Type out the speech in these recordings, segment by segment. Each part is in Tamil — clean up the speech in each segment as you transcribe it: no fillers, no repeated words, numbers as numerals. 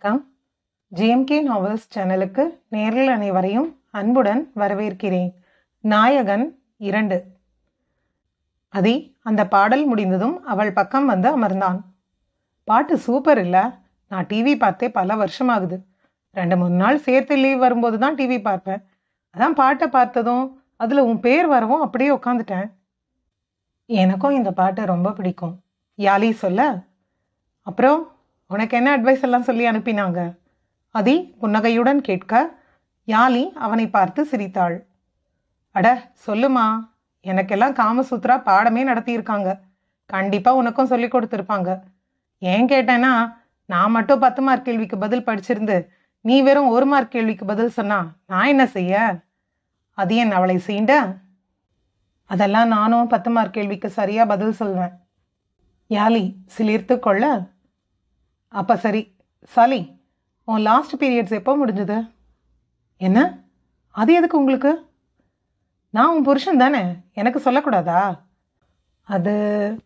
வணக்கம். ஜிஎம்கே நாவல்ஸ் சேனலுக்கு நேரில் அனைவரையும் அன்புடன் வரவேற்கிறேன். நாயகன் 2. அதி அந்த பாடல் முடிந்ததும் அவள் பக்கம் வந்து அமர்ந்தான். பாட்டு சூப்பர் இல்ல? நான் டிவி பார்த்தே பல வருஷமாகுது. 2-3 நாள் சேர்த்து லீவ் வரும்போது தான் டிவி பார்ப்பேன். அதான் பாட்டை பார்த்ததும் அதில் உன் பேர் வரவும் அப்படியே உட்காந்துட்டேன். எனக்கும் இந்த பாட்டு ரொம்ப பிடிக்கும். யாலி சொல்ல, அப்புறம் உனக்கு என்ன அட்வைஸ் எல்லாம் சொல்லி அனுப்பினாங்க? அதி புன்னகையுடன் கேட்க, யாலி அவனை பார்த்து சிரித்தாள். அட சொல்லுமா, எனக்கெல்லாம் காமசூத்ரா பாடமே நடத்தியிருக்காங்க. கண்டிப்பாக உனக்கும் சொல்லி கொடுத்துருப்பாங்க. ஏன் கேட்டேன்னா, நான் மட்டும் 10 மார்க் கேள்விக்கு பதில் படிச்சிருந்து நீ வெறும் 1 மார்க் கேள்விக்கு பதில் சொன்னா நான் என்ன செய்ய? அது என் அவளை சீண்ட. அதெல்லாம் நானும் 10 மார்க் கேள்விக்கு சரியாக பதில் சொல்வேன். யாலி சிலிர்த்து கொள்ள, அப்போ சரி சாலி, உன் லாஸ்ட் பீரியட்ஸ் எப்போ முடிஞ்சது? என்ன, அது எதுக்கு உங்களுக்கு? நான் உன் புருஷன் தானே, எனக்கு சொல்லக்கூடாதா? அது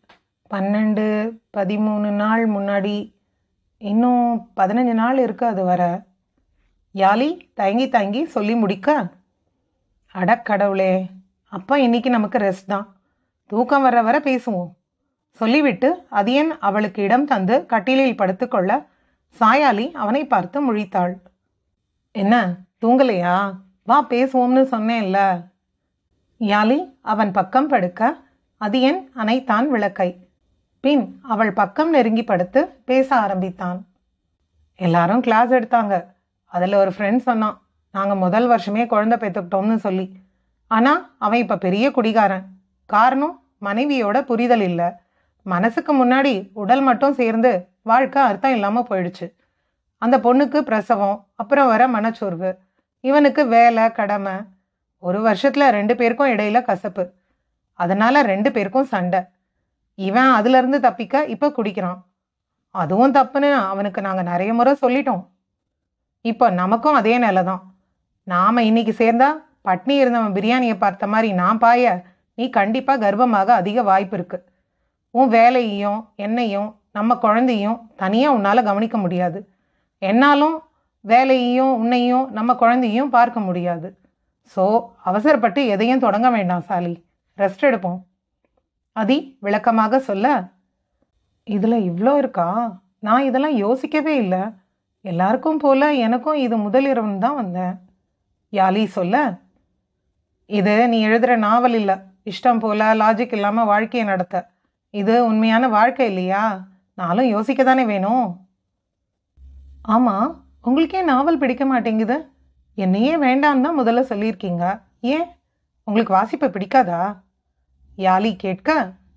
12-13 நாள் முன்னாடி. இன்னும் 15 நாள் இருக்கு அது வர. யாலி தயங்கி தயங்கி சொல்லி முடிக்க, அடக்கடவுளே, அப்போ இன்னைக்கு நமக்கு ரெஸ்ட் தான். தூக்கம் வர வர பேசுவோம் சொல்லிவிட்டு அதியன் அவளுக்கு இடம் தந்து கட்டிலில் படுத்துக்கொள்ள சாயாலி அவனை பார்த்து முழித்தாள். என்ன தூங்கலையா? வா பேசுவோம்னு சொன்னேன்ல. யாலி அவன் பக்கம் படுக்க அதியன் அணைத்தான் விளக்கை. பின் அவள் பக்கம் நெருங்கி படுத்து பேச ஆரம்பித்தான். எல்லாரும் கிளாஸ் எடுத்தாங்க. அதில் ஒரு ஃப்ரெண்ட் சொன்னான், நாங்கள் முதல் வருஷமே குழந்தை பெற்றுக்கிட்டோம்னு சொல்லி. ஆனால் அவன் இப்போ பெரிய குடிகாரன். காரணம் மனைவியோட புரிதல் இல்லை. மனசுக்கு முன்னாடி உடல் மட்டும் சேர்ந்து வாழ்க்கை அர்த்தம் இல்லாமல் போயிடுச்சு. அந்த பொண்ணுக்கு பிரசவம், அப்புறம் வர மனச்சோர்வு, இவனுக்கு வேலை கடமை. 1 வருஷத்தில் 2 பேருக்கும் இடையில கசப்பு. அதனால 2 பேருக்கும் சண்டை. இவன் அதுலேருந்து தப்பிக்க இப்போ குடிக்கிறான். அதுவும் தப்புன்னு அவனுக்கு நாங்கள் நிறைய முறை சொல்லிட்டோம். இப்போ நமக்கும் அதே நிலை தான். நாம் இன்னைக்கு சேர்ந்தா பட்னி இருந்தவன் பிரியாணியை பார்த்த மாதிரி நான் பாய நீ கண்டிப்பாக கர்ப்பமாக அதிக வாய்ப்பு இருக்கு. உன் வேலையையும் என்னையும் நம்ம குழந்தையும் தனியாக உன்னால் கவனிக்க முடியாது. என்னாலும் வேலையையும் உன்னையும் நம்ம குழந்தையும் பார்க்க முடியாது. ஸோ அவசரப்பட்டு எதையும் தொடங்க வேண்டாம் சாலி, ரெஸ்ட் எடுப்போம். அதி விளக்கமாக சொல்ல, இதில் இவ்வளோ இருக்கா? நான் இதெல்லாம் யோசிக்கவே இல்லை. எல்லாருக்கும் போல எனக்கும் இது முதல் இரவுன்னு தான் வந்தேன். யாலி சொல்ல, இது நீ எழுதுகிற நாவல் இல்லை. இஷ்டம் போல லாஜிக் இல்லாமல் வாழ்க்கையை நடத்த. இது உண்மையான வாழ்க்கை இல்லையா? நானும் யோசிக்க தானே வேணும். ஆமாம், உங்களுக்கே நாவல் பிடிக்க மாட்டேங்குது. என்னையே வேண்டாம் தான் முதல்ல சொல்லியிருக்கீங்க. ஏன், உங்களுக்கு வாசிப்பை பிடிக்காதா? யாலி கேட்க,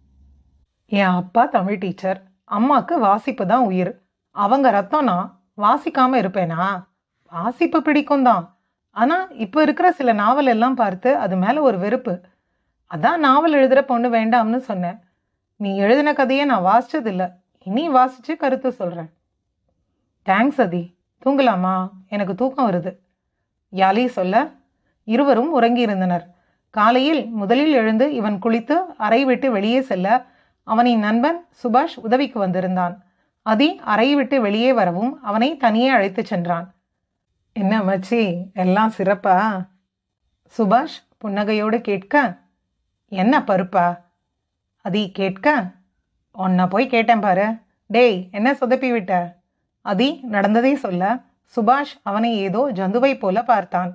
என் அப்பா தமிழ் டீச்சர், அம்மாவுக்கு வாசிப்பு தான் உயிர். அவங்க ரத்தம். நான் வாசிக்காமல் இருப்பேனா? வாசிப்பு பிடிக்கும் தான். ஆனால் இப்போ இருக்கிற சில நாவல் எல்லாம் பார்த்து அது மேலே ஒரு வெறுப்பு. அதான் நாவல் எழுதுகிற பொண்ணு வேண்டாம்னு சொன்னேன். நீ எழுதின கதையை நான் வாசிச்சதில்லை. இனி வாசித்து கருத்து சொல்கிறேன். தேங்க்ஸ் அதி. தூங்கலாமா? எனக்கு தூக்கம் வருது. யாலி சொல்ல, இருவரும் உறங்கியிருந்தனர். காலையில் முதலில் எழுந்து இவன் குளித்து அறை விட்டு வெளியே செல்ல அவனின் நண்பன் சுபாஷ் உதவிக்கு வந்திருந்தான். அதி அறை விட்டு வெளியே வரவும் அவனை தனியே அழைத்து சென்றான். என்ன மச்சி, எல்லாம் சிறப்பா? சுபாஷ் புன்னகையோடு கேட்க, என்ன பருப்பா? அதி கேட்க, உன்னை போய் கேட்டேன் பாரு. டேய், என்ன சொதப்பி விட்ட? அதி நடந்ததை சொல்ல சுபாஷ் அவனை ஏதோ ஜந்துவை போல பார்த்தான்.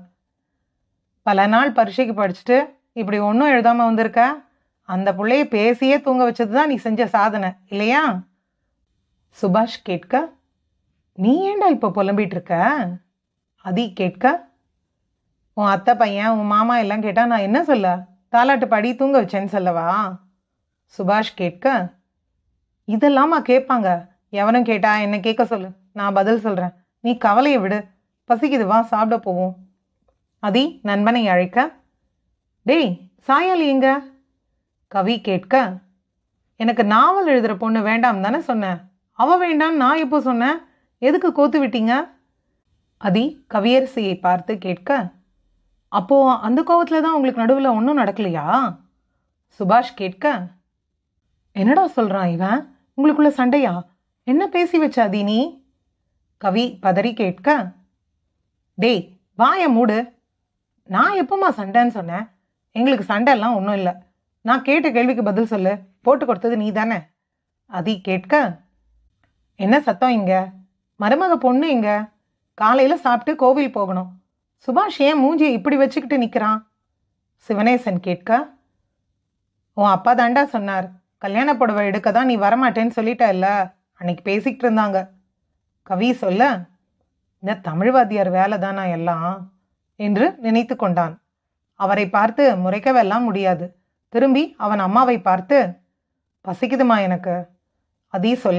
பல நாள் பரீட்சைக்கு படிச்சுட்டு இப்படி ஒன்றும் எழுதாமல் வந்திருக்க. அந்த பிள்ளைய பேசியே தூங்க வச்சது தான் நீ செஞ்ச சாதனை இல்லையா? சுபாஷ் கேட்க, நீ ஏண்டா இப்போ புலம்பிட்டு இருக்க? அதி கேட்க, உன் அத்தை பையன் உன் மாமா எல்லாம் கேட்டால் நான் என்ன சொல்ல? தாலாட்டு பாடி தூங்க வச்சேன்னு சொல்லவா? சுபாஷ் கேட்க, இதெல்லாமா கேட்பாங்க? எவனும் கேட்டா என்ன கேட்க சொல்லு, நான் பதில் சொல்கிறேன். நீ கவலையை விடு. பசிக்குது, வா சாப்பிட போவோம். அதி நண்பனை அழைக்க, டேய் சாயாலி எங்க? கவி கேட்க, எனக்கு நாவல் எழுதுகிற பொண்ணு வேண்டாம் தானே சொன்னேன். அவள் வேண்டாம் நான் எப்போ சொன்னேன்? எதுக்கு கோத்து விட்டீங்க? அதி கவியரசியை பார்த்து கேட்க, அப்போது அந்த கோவத்தில் தான் உங்களுக்கு நடுவில் ஒன்றும் நடக்கலையா? சுபாஷ் கேட்க, என்னடா சொல்கிறான் இவன்? உங்களுக்குள்ள சண்டையா? என்ன பேசி வச்ச அதி நீ? கவி பதறி கேட்க, டேய் வாய மூடு. நான் எப்போம்மா சண்டைன்னு சொன்னேன்? எங்களுக்கு சண்டைலாம் ஒன்றும் இல்லை. நான் கேட்ட கேள்விக்கு பதில் சொல்லு. போட்டு கொடுத்தது நீ தானே. அதி கேட்க, என்ன சத்தம் இங்க? மருமக பொண்ணு இங்க. காலையில் சாப்பிட்டு கோவில் போகணும். சுபாஷ் ஏன் மூஞ்சியை இப்படி வச்சுக்கிட்டு நிற்கிறான்? சிவனேசன் கேட்க, உன் அப்பா தாண்டா சொன்னார், கல்யாண புடவை எடுக்க தான் நீ வரமாட்டேன்னு சொல்லிட்ட இல்ல, அன்னைக்கு பேசிக்கிட்டு இருந்தாங்க. கவி சொல்ல, இந்த தமிழ்வாத்தியார் வேலை தானா எல்லாம் என்று நினைத்து கொண்டான். அவரை பார்த்து முறைக்கவெல்லாம் முடியாது. திரும்பி அவன் அம்மாவை பார்த்து, பசிக்குதுமா எனக்கு. அதீ சொல்ல,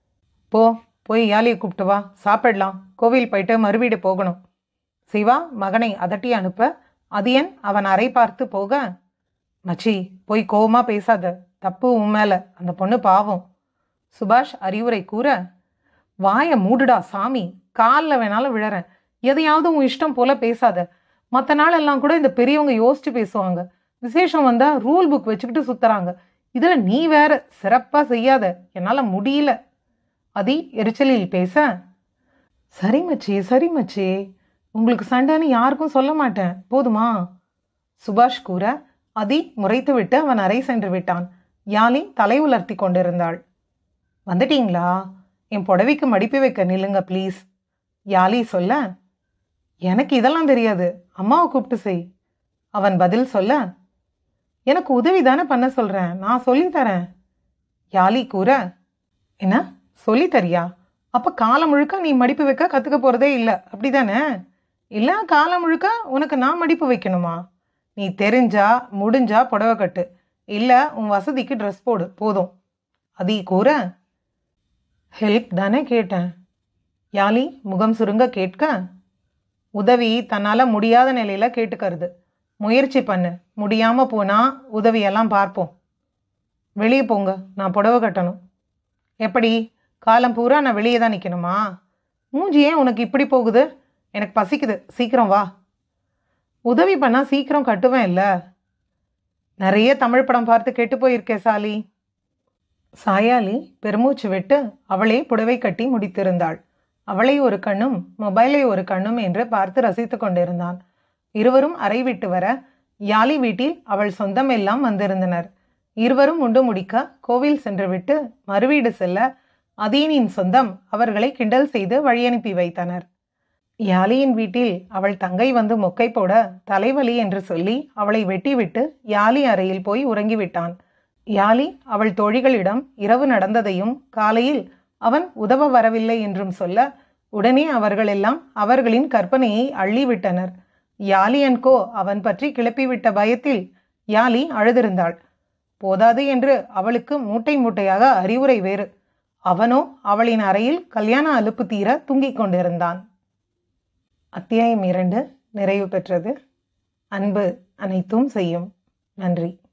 போய் யாலியை கூப்பிட்டு வா, சாப்பிடலாம். கோவில் போயிட்டு மறுவீடு போகணும். சிவா மகனை அதட்டி அனுப்ப அதியன் அவன் அறை பார்த்து போக, மச்சி போய் கோவமா பேசாத, தப்பு உன் மேல, அந்த பொண்ணு பாவம். சுபாஷ் அறிவுரை கூற, வாய மூடுடா சாமி, காலில் வேணாலும் விழறேன். எதையாவது உன் இஷ்டம் போல பேசாத. மற்ற நாள் எல்லாம் கூட இந்த பெரியவங்க யோசிச்சு பேசுவாங்க. விசேஷம் வந்தா ரூல் புக் வச்சுக்கிட்டு சுத்துறாங்க. இதுல நீ வேற சிறப்பா செய்யாத, என்னால முடியல. அதி எரிச்சலில் பேச, சரி மச்சி, உங்களுக்கு சண்டைன்னு யாருக்கும் சொல்ல மாட்டேன், போதுமா? சுபாஷ் கூற அதி முறைத்து விட்டு அவன் அறை சென்று விட்டான். யாலி தலை உலர்த்தி கொண்டிருந்தாள். வந்துட்டீங்களா? என் புடவைக்கு மடிப்பு வைக்க நில்லுங்க ப்ளீஸ். யாலி சொல்ல, எனக்கு இதெல்லாம் தெரியாது, அம்மாவை கூப்பிட்டு செய். அவன் பதில் சொல்ல, எனக்கு உதவி தானே பண்ண சொல்கிறேன், நான் சொல்லித்தரேன். யாலி கூற, என்ன சொல்லித்தரியா? அப்போ காலம் முழுக்க நீ மடிப்பு வைக்க கற்றுக்க போகிறதே இல்லை, அப்படி தானே? இல்லை, காலம் முழுக்க உனக்கு நான் மடிப்பு வைக்கணுமா? நீ தெரிஞ்சா முடிஞ்சா புடவை கட்டு, இல்லை உன் வசதிக்கு ட்ரெஸ் போடு, போதும். அதி கூற, ஹெல்ப் தானே கேட்டேன். யாலி முகம் சுருங்க கேட்க, உதவி தன்னால் முடியாத நிலையில் கேட்டுக்கிறது. முயற்சி பண்ணு, முடியாமல் போனால் உதவியெல்லாம் பார்ப்போம். வெளியே போங்க, நான் புடவை கட்டணும். எப்படி? காலம் பூரா நான் வெளியே தான் நிற்கணுமா? மூஞ்சி ஏன் உனக்கு இப்படி போகுது? எனக்கு பசிக்குது, சீக்கிரம் வா. உதவி பண்ணால் சீக்கிரம் கட்டுவேன் இல்லை? நிறைய தமிழ் படம் பார்த்து கெட்டு போயிருக்கேன் சாலி. சாயாலி பெருமூச்சு விட்டு அவளே புடவை கட்டி முடித்திருந்தாள். அவளை ஒரு கண்ணும் மொபைலை ஒரு கண்ணும் என்று பார்த்து ரசித்து கொண்டிருந்தான். இருவரும் அறை விட்டு வர யாலி வீட்டில் அவள் சொந்தம் எல்லாம் வந்திருந்தனர். இருவரும் உண்டு முடிக்க கோவில் சென்றுவிட்டு மறுவீடு செல்ல அதீனின் சொந்தம் அவர்களை கிண்டல் செய்து வழியனுப்பி வைத்தனர். யாலியின் வீட்டில் அவள் தங்கை வந்து மொக்கை போட தலைவலி என்று சொல்லி அவளை வெட்டிவிட்டு யாலி அறையில் போய் உறங்கிவிட்டான். யாலி அவள் தோழிகளிடம் இரவு நடந்ததையும் காலையில் அவன் உதவ வரவில்லை என்றும் சொல்ல உடனே அவர்களெல்லாம் அவர்களின் கற்பனையை அள்ளிவிட்டனர். யாலியன்கோ அவன் பற்றி கிளப்பிவிட்ட பயத்தில் யாலி அழுதிருந்தாள். போதாது என்று அவளுக்கு மூட்டை மூட்டையாக அறிவுரை வேறு. அவனோ அவளின் அறையில் கல்யாண அலுப்பு தீர தூங்கிக் கொண்டிருந்தான். அத்தியாயம் 2 நிறைவு பெற்றது. அன்பு அனைத்தும் செய்யும். நன்றி.